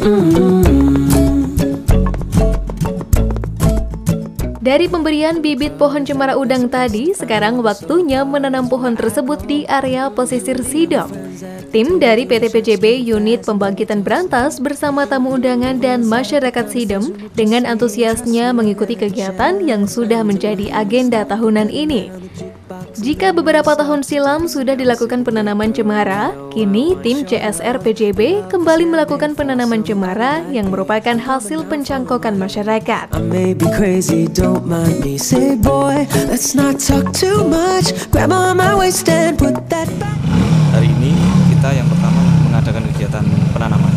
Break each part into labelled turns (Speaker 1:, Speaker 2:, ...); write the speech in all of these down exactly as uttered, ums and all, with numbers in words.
Speaker 1: Dari pemberian bibit pohon cemara udang tadi, sekarang waktunya menanam pohon tersebut di area pesisir Sidom. Tim dari P T P J B Unit Pembangkitan Brantas bersama tamu undangan dan masyarakat Sidom dengan antusiasnya mengikuti kegiatan yang sudah menjadi agenda tahunan ini. Jika beberapa tahun silam sudah dilakukan penanaman cemara, kini tim C S R P J B kembali melakukan penanaman cemara yang merupakan hasil pencangkokan masyarakat.
Speaker 2: Hari ini kita yang pertama mengadakan kegiatan penanaman,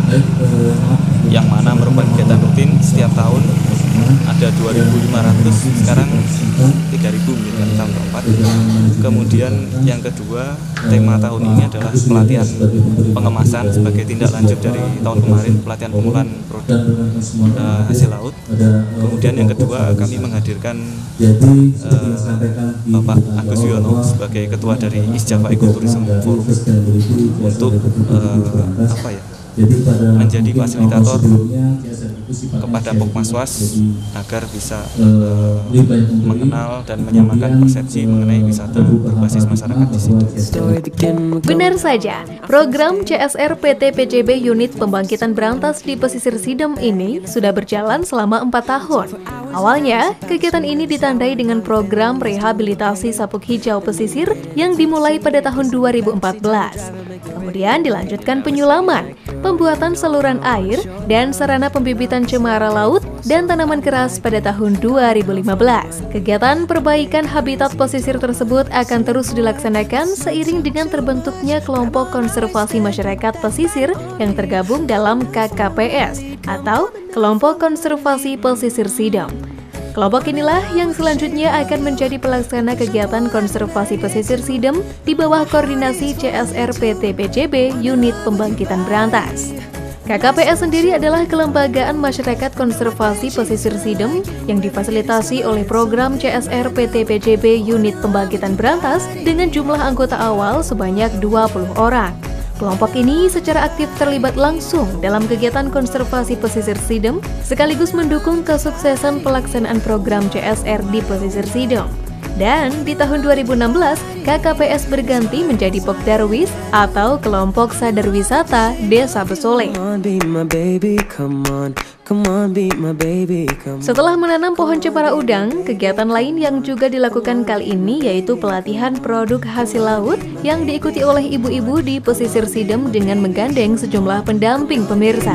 Speaker 2: yang mana merupakan kegiatan rutin setiap tahun. Ada dua ribu lima ratus, sekarang tiga ribu menjadi tahun keempat. Kemudian yang kedua, tema tahun ini adalah pelatihan pengemasan sebagai tindak lanjut dari tahun kemarin, pelatihan pengolahan produk uh, hasil laut. Kemudian yang kedua, kami menghadirkan uh, Bapak Agus Yono sebagai ketua dari East Java Ecotourism Forum untuk uh, apa ya? menjadi fasilitator kepada Pokmaswas agar bisa uh, mengenal dan menyamakan persepsi mengenai wisata berbasis masyarakat di sini.
Speaker 1: Benar saja, program C S R P T P J B Unit Pembangkitan Brantas di Pesisir Sidom ini sudah berjalan selama empat tahun. Awalnya, kegiatan ini ditandai dengan program rehabilitasi sapuk hijau pesisir yang dimulai pada tahun dua ribu empat belas. Kemudian dilanjutkan penyulaman, pembuatan saluran air, dan sarana pembibitan cemara laut dan tanaman keras pada tahun dua ribu lima belas. Kegiatan perbaikan habitat pesisir tersebut akan terus dilaksanakan seiring dengan terbentuknya kelompok konservasi masyarakat pesisir yang tergabung dalam K K P S atau Kelompok Konservasi Pesisir Sidom. Kelompok inilah yang selanjutnya akan menjadi pelaksana kegiatan konservasi pesisir Sidom di bawah koordinasi C S R P T P J B Unit Pembangkitan Brantas. K K P S sendiri adalah kelembagaan masyarakat konservasi pesisir Sidom yang difasilitasi oleh program C S R P T P J B Unit Pembangkitan Brantas dengan jumlah anggota awal sebanyak dua puluh orang. Kelompok ini secara aktif terlibat langsung dalam kegiatan konservasi pesisir Sidom, sekaligus mendukung kesuksesan pelaksanaan program C S R di pesisir Sidom. Dan di tahun dua ribu enam belas, K K P S berganti menjadi Pokdarwis atau Kelompok Sadar Wisata Desa Besole. Setelah menanam pohon cemara udang, kegiatan lain yang juga dilakukan kali ini yaitu pelatihan produk hasil laut yang diikuti oleh ibu-ibu di pesisir Sidom dengan menggandeng sejumlah pendamping pemirsa.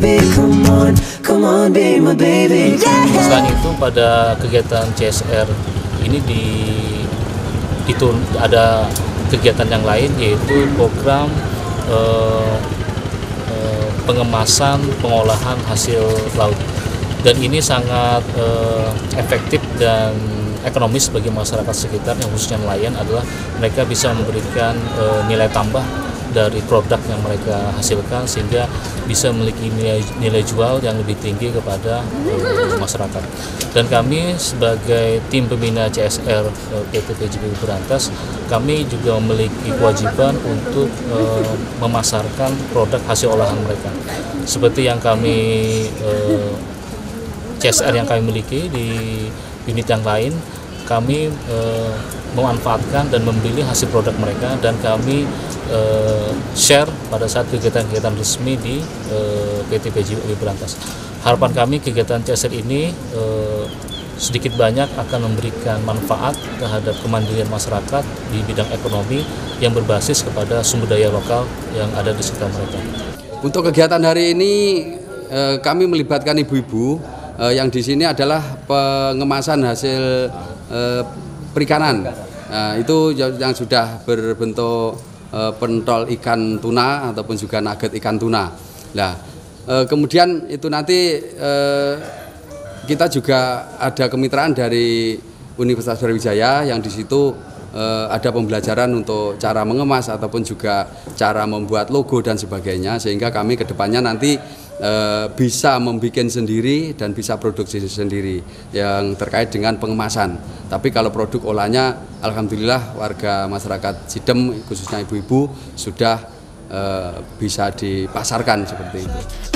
Speaker 3: Selain itu, pada kegiatan C S R ini di itu ada kegiatan yang lain, yaitu program eh, eh, pengemasan pengolahan hasil laut, dan ini sangat eh, efektif dan ekonomis bagi masyarakat sekitar yang khususnya nelayan. Adalah mereka bisa memberikan eh, nilai tambah dari produk yang mereka hasilkan sehingga bisa memiliki nilai, nilai jual yang lebih tinggi kepada uh, masyarakat. Dan kami sebagai tim pembina C S R uh, P T P J B Brantas, kami juga memiliki kewajiban untuk uh, memasarkan produk hasil olahan mereka. Seperti yang kami uh, C S R yang kami miliki di unit yang lain, kami uh, memanfaatkan dan membeli hasil produk mereka, dan kami uh, share pada saat kegiatan-kegiatan resmi di uh, P T P J B Brantas. Harapan kami kegiatan C S R ini uh, sedikit banyak akan memberikan manfaat terhadap kemandirian masyarakat di bidang ekonomi yang berbasis kepada sumber daya lokal yang ada di sekitar mereka.
Speaker 4: Untuk kegiatan hari ini uh, kami melibatkan ibu-ibu uh, yang di sini adalah pengemasan hasil uh, perikanan. Nah, itu yang sudah berbentuk e, pentol ikan tuna ataupun juga nugget ikan tuna. Nah, e, kemudian itu nanti e, kita juga ada kemitraan dari Universitas Brawijaya yang di situ e, ada pembelajaran untuk cara mengemas ataupun juga cara membuat logo dan sebagainya, sehingga kami kedepannya nanti E, bisa membuat sendiri dan bisa produksi sendiri yang terkait dengan pengemasan. Tapi kalau produk olahannya, alhamdulillah warga masyarakat Sidom khususnya ibu-ibu sudah e, bisa dipasarkan seperti itu.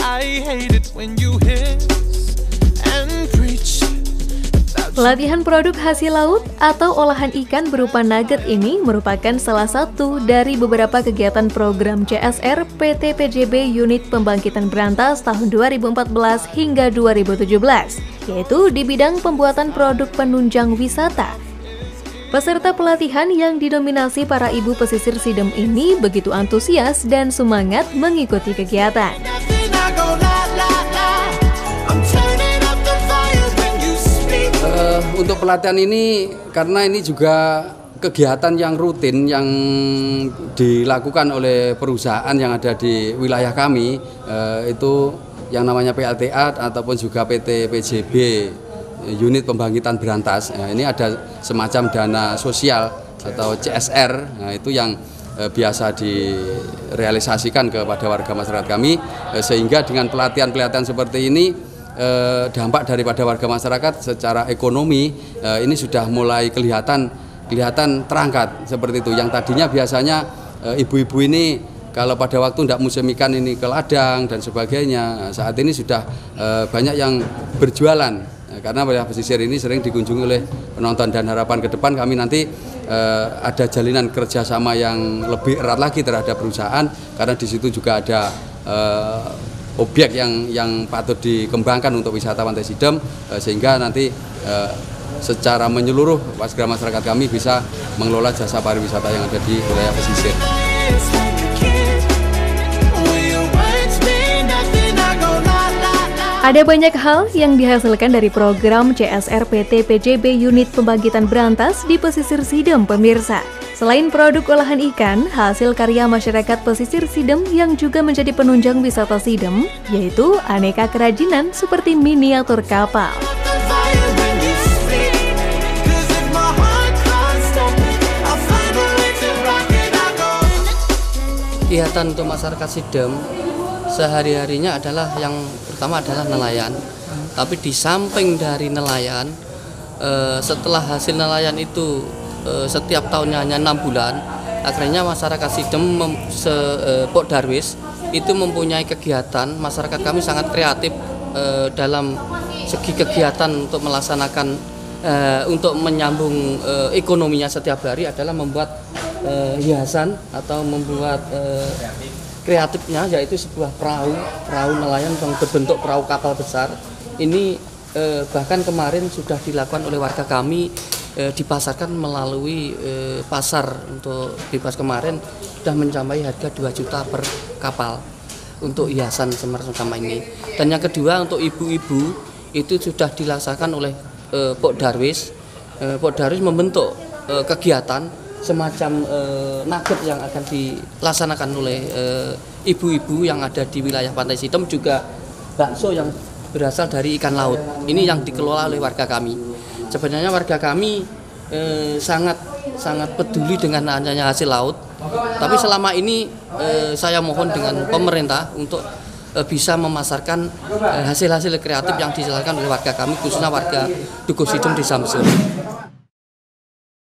Speaker 1: Pelatihan produk hasil laut atau olahan ikan berupa nugget ini merupakan salah satu dari beberapa kegiatan program C S R P T P J B Unit Pembangkitan Brantas tahun dua ribu empat belas hingga dua ribu tujuh belas, yaitu di bidang pembuatan produk penunjang wisata. Peserta pelatihan yang didominasi para ibu pesisir Sidem ini begitu antusias dan semangat mengikuti kegiatan.
Speaker 4: Uh, untuk pelatihan ini, karena ini juga kegiatan yang rutin yang dilakukan oleh perusahaan yang ada di wilayah kami, uh, itu yang namanya P L T A ataupun juga P T P J B Unit Pembangkitan Brantas. Nah, ini ada semacam dana sosial atau C S R, nah, itu yang uh, biasa direalisasikan kepada warga masyarakat kami, uh, sehingga dengan pelatihan-pelatihan seperti ini, Eh, dampak daripada warga masyarakat secara ekonomi eh, ini sudah mulai kelihatan kelihatan terangkat seperti itu. Yang tadinya biasanya ibu-ibu eh, ini kalau pada waktu tidak musim ikan ini ke ladang dan sebagainya, saat ini sudah eh, banyak yang berjualan eh, karena wilayah pesisir ini sering dikunjungi oleh penonton, dan harapan ke depan kami nanti eh, ada jalinan kerjasama yang lebih erat lagi terhadap perusahaan, karena di situ juga ada eh, objek yang yang patut dikembangkan untuk wisata Pantai Sidem, eh, sehingga nanti eh, secara menyeluruh warga masyarakat kami bisa mengelola jasa pariwisata yang ada di wilayah pesisir.
Speaker 1: Ada banyak hal yang dihasilkan dari program C S R P T P J B Unit Pembangkitan Brantas di pesisir Sidem, pemirsa. Selain produk olahan ikan, hasil karya masyarakat pesisir Sidem yang juga menjadi penunjang wisata Sidem, yaitu aneka kerajinan seperti miniatur kapal.
Speaker 5: Kegiatan untuk masyarakat Sidem sehari-harinya adalah yang pertama adalah nelayan. Tapi di samping dari nelayan, eh, setelah hasil nelayan itu eh, setiap tahunnya hanya enam bulan, akhirnya masyarakat Sidem se, eh, Pok Darwis itu mempunyai kegiatan. Masyarakat kami sangat kreatif eh, dalam segi kegiatan untuk melaksanakan eh, untuk menyambung eh, ekonominya setiap hari adalah membuat eh, hiasan atau membuat eh, kreatifnya, yaitu sebuah perahu perahu nelayan yang berbentuk perahu kapal besar. Ini eh, bahkan kemarin sudah dilakukan oleh warga kami, eh, dipasarkan melalui eh, pasar untuk bebas kemarin, sudah mencapai harga dua juta per kapal untuk hiasan semacam ini. Dan yang kedua, untuk ibu-ibu itu sudah dilaksanakan oleh eh, Pok Darwis. eh, Pok Darwis membentuk eh, kegiatan semacam eh, nugget yang akan dilaksanakan oleh ibu-ibu eh, yang ada di wilayah Pantai Sidem, juga bakso yang berasal dari ikan laut. Ini yang dikelola oleh warga kami. Sebenarnya warga kami eh, sangat sangat peduli dengan adanya hasil laut. Tapi selama ini eh, saya mohon dengan pemerintah untuk eh, bisa memasarkan hasil-hasil eh, kreatif yang dijalankan oleh warga kami, khususnya warga Dukuh Sidem di Samsun.